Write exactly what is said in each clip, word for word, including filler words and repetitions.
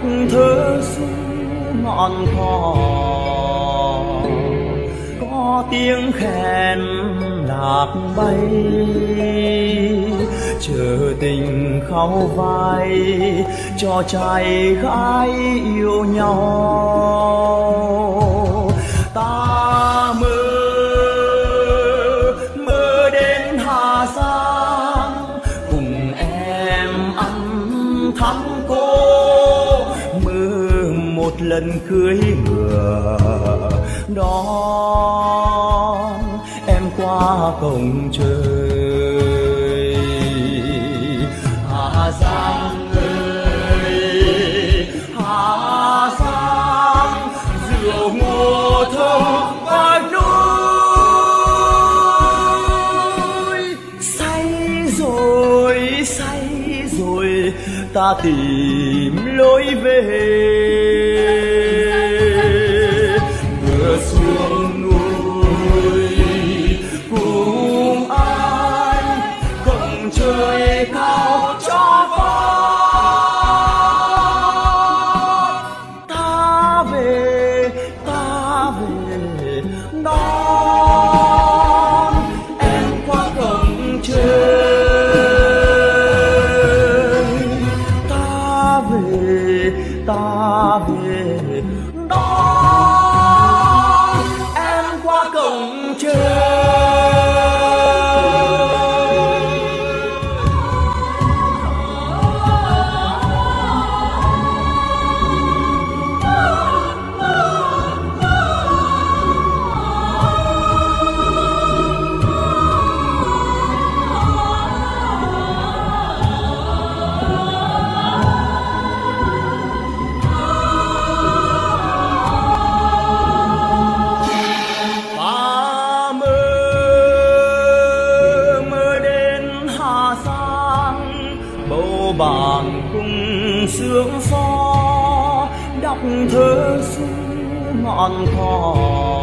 thơ ru ngọn cỏ, có tiếng khen lạc bay, chờ tình khao vai cho trai gái yêu nhau. Ta mơ mơ đến Hà Giang cùng em ăn thắng cô, mơ một lần cưới ngựa đón em qua cổng trời. Hà Giang ơi Hà Giang, rượu ngô thơm qua núi. Say rồi say rồi ta tìm lối về, vừa xuống núi cùng anh cổng trời cao cho con. Ta về ta về đón em qua cổng trời. Ta về ta về đón em qua cổng trời. Bàn cùng sương gió đọc thơ ru ngọn cỏ,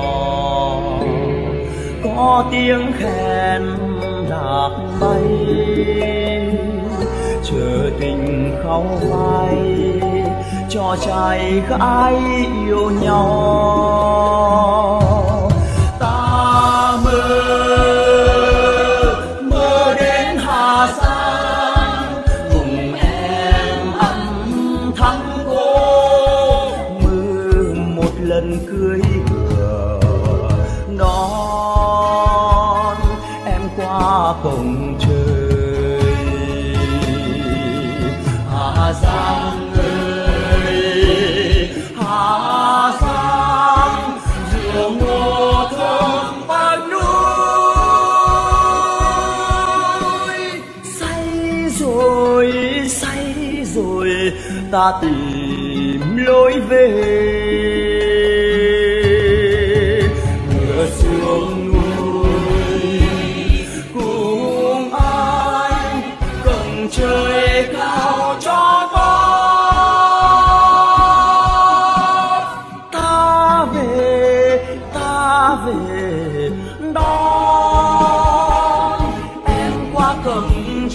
có tiếng khen lạc bay, chờ tình khao vai cho trai gái yêu nhau. Ta mơ mơ đến Hà Giang cùng em ăn thắng cô, mơ một lần cưới ngựa đón em qua cổng trời. Hà Giang ơi Hà Giang, rượu ngô thơm qua núi. Say rồi say rồi ta tìm lối về, vừa xuống núi cùng anh cổng trời cao cho con. Ta về ta về đón em qua cổng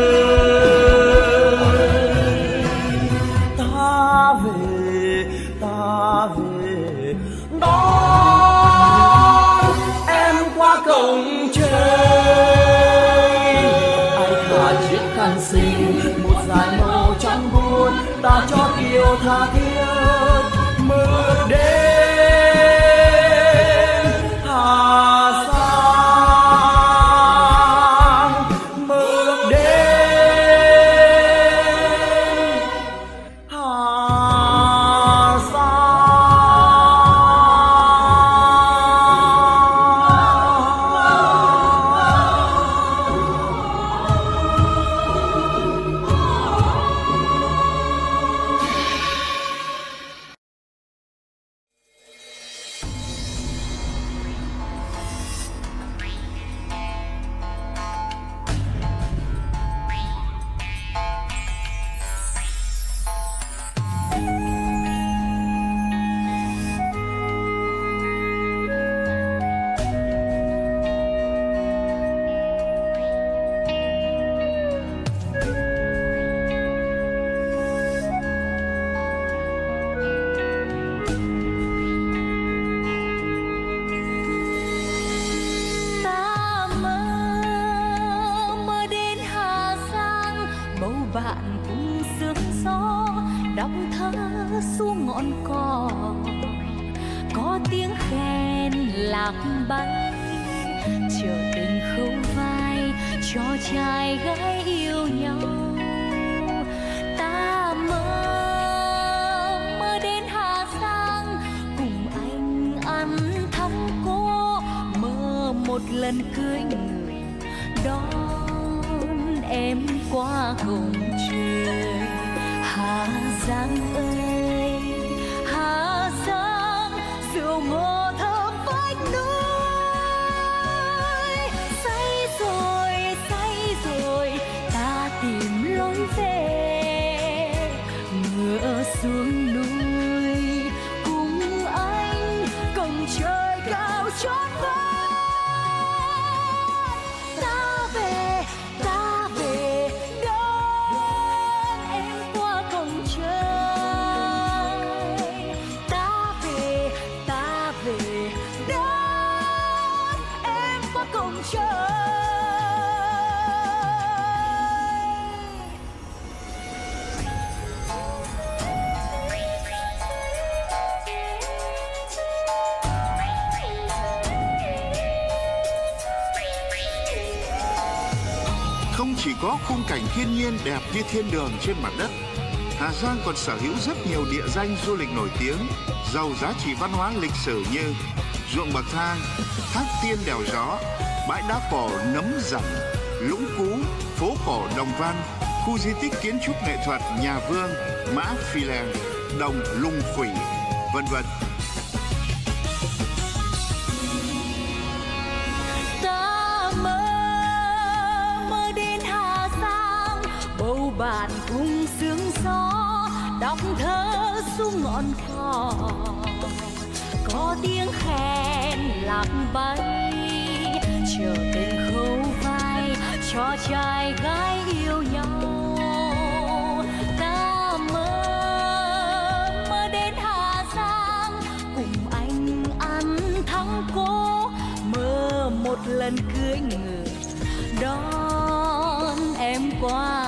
trời. Ta về ta về đón em qua cổng trời. Ai thả chiếc khăn xinh một dải màu trắng buồn, ta cho yêu tha thiết mơ đến Hà Giang, mơ đến Hà Giang. cỏ, có tiếng khen lạc bay, chờ tình khâu vai cho trai gái yêu nhau. Ta mơ mơ đến Hà Giang cùng anh ăn thắm cô, mơ một lần cưới người đón em qua cổng trời. Hà Giang ơi Hà Giang, rượu ngô thơm vách núi. Say rồi say rồi ta tìm lối về, ngựa xuống núi cùng anh cổng trời cao chót vót. Ta về ta về đón em qua cổng trời. Ta về ta về đón em qua cổng trời. Không chỉ có khung cảnh thiên nhiên đẹp như thiên đường trên mặt đất, Hà Giang còn sở hữu rất nhiều địa danh du lịch nổi tiếng, giàu giá trị văn hóa lịch sử như ruộng bậc thang, thác tiên đèo gió, bãi đá cổ Nấm Dặn, Lũng Cú, phố cổ Đồng Văn, khu di tích kiến trúc nghệ thuật Nhà Vương, Mã Phi Lèng, Đồng Lùng Khủy, vân vân. Ta mơ mơ đến Hà Giang, bầu bạn cùng sương gió, đọc thơ xuống ngọn cỏ, có tiếng khen lạc bay, chờ tình khâu vai cho trai gái yêu nhau. Ta mơ mơ đến Hà Giang cùng anh ăn thắng cố, mơ một lần cưới người đón em qua